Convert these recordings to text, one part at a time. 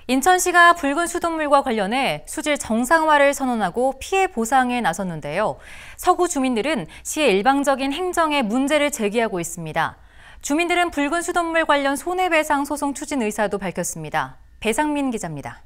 인천시가 붉은 수돗물과 관련해 수질 정상화를 선언하고 피해 보상에 나섰는데요. 서구 주민들은 시의 일방적인 행정에 문제를 제기하고 있습니다. 주민들은 붉은 수돗물 관련 손해배상 소송 추진 의사도 밝혔습니다. 배상민 기자입니다.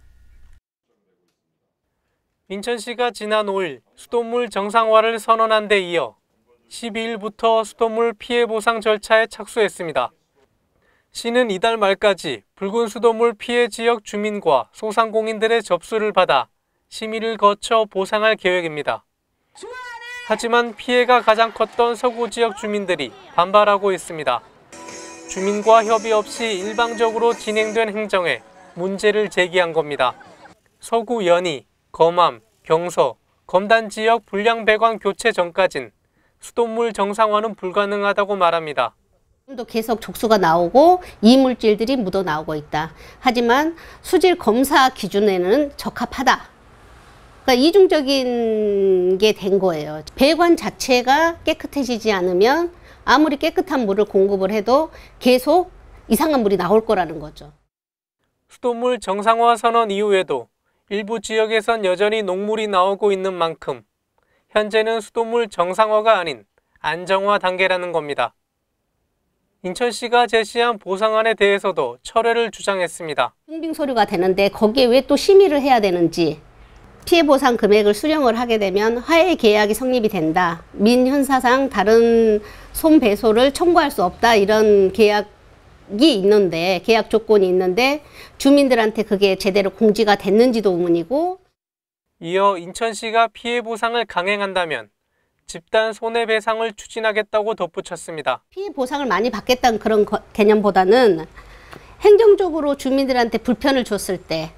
인천시가 지난 5일 수돗물 정상화를 선언한 데 이어 12일부터 수돗물 피해 보상 절차에 착수했습니다. 시는 이달 말까지 붉은 수돗물 피해 지역 주민과 소상공인들의 접수를 받아 심의를 거쳐 보상할 계획입니다. 하지만 피해가 가장 컸던 서구 지역 주민들이 반발하고 있습니다. 주민과 협의 없이 일방적으로 진행된 행정에 문제를 제기한 겁니다. 서구 연희, 검암, 경서, 검단 지역 불량 배관 교체 전까진 수돗물 정상화는 불가능하다고 말합니다. 또 계속 족수가 나오고 이물질들이 묻어 나오고 있다. 하지만 수질 검사 기준에는 적합하다. 그러니까 이중적인 게 된 거예요. 배관 자체가 깨끗해지지 않으면 아무리 깨끗한 물을 공급을 해도 계속 이상한 물이 나올 거라는 거죠. 수돗물 정상화 선언 이후에도 일부 지역에선 여전히 녹물이 나오고 있는 만큼 현재는 수돗물 정상화가 아닌 안정화 단계라는 겁니다. 인천시가 제시한 보상안에 대해서도 철회를 주장했습니다. 빙빙 소리가 되는데 거기에 왜 또 심의를 해야 되는지, 피해 보상 금액을 수령을 하게 되면 화해 계약이 성립이 된다. 민형사상 다른 손배소를 청구할 수 없다. 이런 계약이 있는데, 계약 조건이 있는데 주민들한테 그게 제대로 공지가 됐는지도 의문이고. 이어 인천시가 피해 보상을 강행한다면 집단 손해배상을 추진하겠다고 덧붙였습니다. 피해 보상을 많이 받겠다는 그런 개념보다는 행정적으로 주민들한테 불편을 줬을 때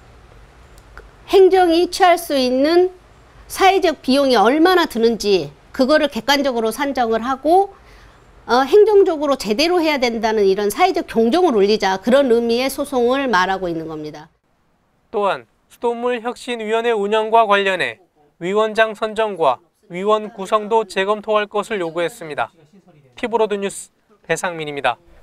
행정이 취할 수 있는 사회적 비용이 얼마나 드는지 그거를 객관적으로 산정을 하고 행정적으로 제대로 해야 된다는 이런 사회적 경종을 울리자, 그런 의미의 소송을 말하고 있는 겁니다. 또한 수돗물 혁신위원회 운영과 관련해 위원장 선정과 위원 구성도 재검토할 것을 요구했습니다. 티브로드 뉴스 배상민입니다.